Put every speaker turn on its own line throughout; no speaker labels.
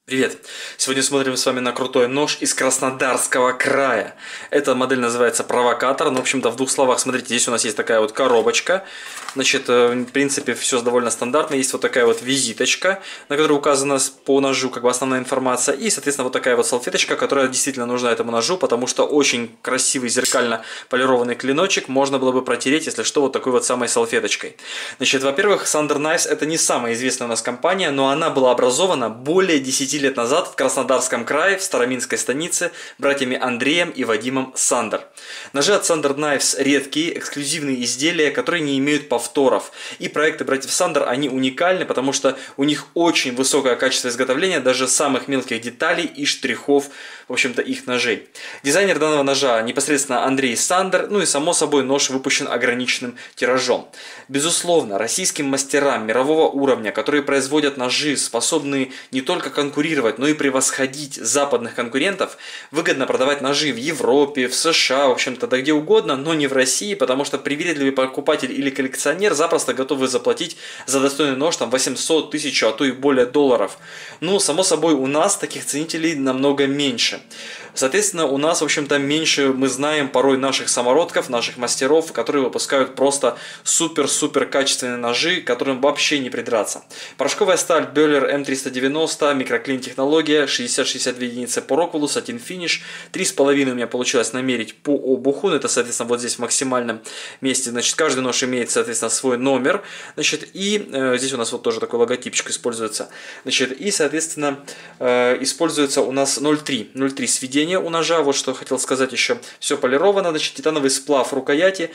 Привет! Сегодня смотрим с вами на крутой нож из Краснодарского края. Эта модель называется провокатор. Ну, в общем-то, в двух словах, смотрите, здесь у нас есть такая вот коробочка. Значит, в принципе, все довольно стандартно. Есть вот такая вот визиточка, на которой указана по ножу как бы основная информация. И, соответственно, вот такая вот салфеточка, которая действительно нужна этому ножу, потому что очень красивый зеркально полированный клиночек можно было бы протереть, если что, вот такой вот самой салфеточкой. Значит, во-первых, Thunder Knives это не самая известная у нас компания, но она была образована более 10 лет назад в Краснодарском крае, в Староминской станице, братьями Андреем и Вадимом Сандер. Ножи от Thunder Knives редкие, эксклюзивные изделия, которые не имеют повторов. И проекты братьев Сандер, они уникальны, потому что у них очень высокое качество изготовления даже самых мелких деталей и штрихов, в общем-то, их ножей. Дизайнер данного ножа непосредственно Андрей Сандер, ну и само собой нож выпущен ограниченным тиражом. Безусловно, российским мастерам мирового уровня, которые производят ножи, способные не только конкурировать, но и превосходить западных конкурентов, выгодно продавать ножи в Европе, в США, в общем-то, да где угодно, но не в России, потому что привередливый покупатель или коллекционер запросто готовы заплатить за достойный нож там 800, 1000, а то и более долларов. Ну, само собой, у нас таких ценителей намного меньше. Соответственно, у нас, в общем-то, меньше мы знаем порой наших самородков, наших мастеров, которые выпускают просто супер-супер качественные ножи, к которым вообще не придраться. Порошковая сталь Böhler M390, микроклин технология, 60-62 единицы по Rockwell, сатин финиш, 3,5 у меня получилось намерить по обуху, это, соответственно, вот здесь в максимальном месте, значит, каждый нож имеет, соответственно, свой номер, значит, и здесь у нас вот тоже такой логотипчик используется, значит, и, соответственно, используется у нас 0,3 сведения у ножа, вот что хотел сказать еще, все полировано, значит, титановый сплав рукояти,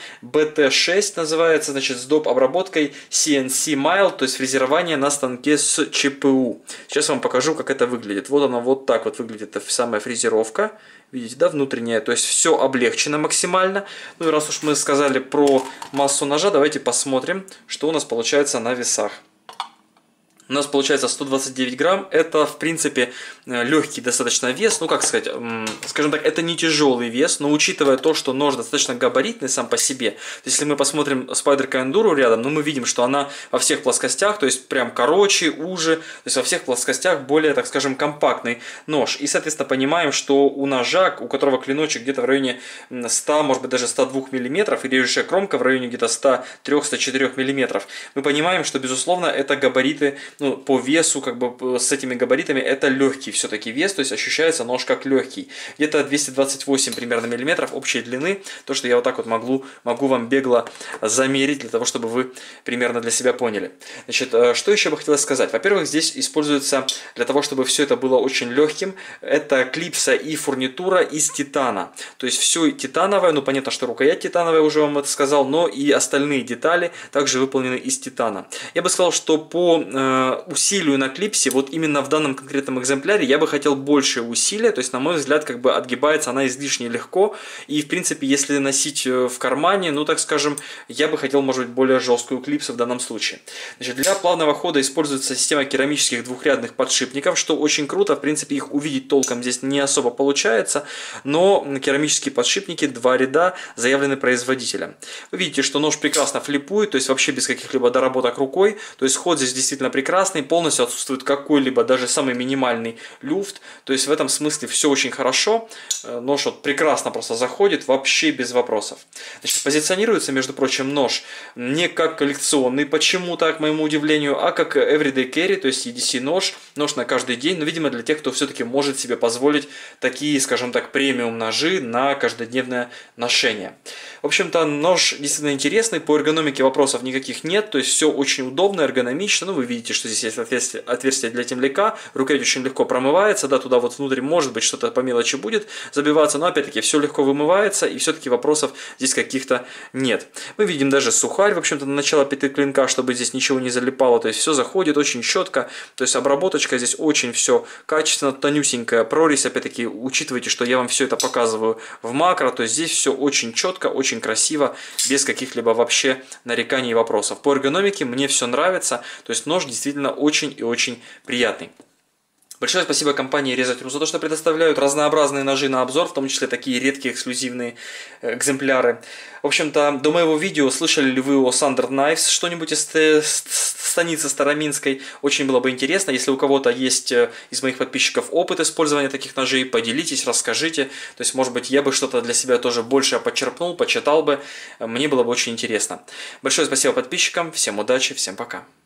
BT6 называется, значит, с доп. Обработкой CNC Mile, то есть фрезерование на станке с ЧПУ. Сейчас вам покажу, как это выглядит. Вот она вот так вот выглядит, это самая фрезеровка, видите, да, внутренняя, то есть все облегчено максимально. Ну и раз уж мы сказали про массу ножа, давайте посмотрим, что у нас получается на весах. У нас получается 129 грамм, это в принципе легкий достаточно вес, ну как сказать, скажем так, это не тяжелый вес, но учитывая то, что нож достаточно габаритный сам по себе, если мы посмотрим Spyderco Enduro рядом, ну мы видим, что она во всех плоскостях, то есть прям короче, уже, то есть во всех плоскостях более, так скажем, компактный нож. И соответственно понимаем, что у ножа, у которого клиночек где-то в районе 100, может быть даже 102 мм, и режущая кромка в районе где-то 103-104 мм, мы понимаем, что безусловно это габариты, ну, по весу, как бы с этими габаритами, это легкий все-таки вес, то есть ощущается нож как легкий. Где-то 228 примерно миллиметров общей длины, то, что я вот так вот могу вам бегло замерить, для того, чтобы вы примерно для себя поняли. Значит, что еще бы хотелось сказать? Во-первых, здесь используется, для того, чтобы все это было очень легким, это клипса и фурнитура из титана. То есть все титановое, ну понятно, что рукоять титановая, уже вам это сказал, но и остальные детали также выполнены из титана. Я бы сказал, что по усилию на клипсе, вот именно в данном конкретном экземпляре, я бы хотел больше усилия, то есть, на мой взгляд, как бы отгибается она излишне легко, и, в принципе, если носить в кармане, ну, так скажем, я бы хотел, может быть, более жесткую клипсу в данном случае. Значит, для плавного хода используется система керамических двухрядных подшипников, что очень круто, в принципе, их увидеть толком здесь не особо получается, но керамические подшипники, 2 ряда, заявлены производителем. Вы видите, что нож прекрасно флипует, то есть, вообще без каких-либо доработок рукой, то есть, ход здесь действительно прекрасный, полностью отсутствует какой-либо, даже самый минимальный люфт, то есть в этом смысле все очень хорошо, нож вот прекрасно просто заходит, вообще без вопросов. Значит, позиционируется, между прочим, нож не как коллекционный почему-то, к моему удивлению, а как everyday carry, то есть EDC нож, нож на каждый день, но, видимо, для тех, кто все-таки может себе позволить такие, скажем так, премиум ножи на каждодневное ношение. В общем-то, нож действительно интересный, по эргономике вопросов никаких нет, то есть все очень удобно, эргономично, ну, вы видите, что здесь есть отверстие для темляка, рукоять очень легко промывается, да, туда вот внутрь может быть что-то по мелочи будет забиваться, но опять-таки все легко вымывается, и все-таки вопросов здесь каких-то нет. Мы видим даже сухарь, в общем-то, на начало пяты клинка, чтобы здесь ничего не залипало, то есть все заходит очень четко, то есть обработочка здесь очень все качественно, тонюсенькая, прорезь, опять-таки, учитывайте, что я вам все это показываю в макро, то есть здесь все очень четко, очень красиво, без каких-либо вообще нареканий и вопросов. По эргономике мне все нравится, то есть нож действительно очень и очень приятный. Большое спасибо компании Резать.ру за то, что предоставляют разнообразные ножи на обзор, в том числе такие редкие эксклюзивные экземпляры. В общем-то, до моего видео слышали ли вы о Thunder Knives что-нибудь из станицы Староминской. Очень было бы интересно, если у кого-то есть из моих подписчиков опыт использования таких ножей, поделитесь, расскажите. То есть, может быть, я бы что-то для себя тоже больше почерпнул, почитал бы. Мне было бы очень интересно. Большое спасибо подписчикам, всем удачи, всем пока.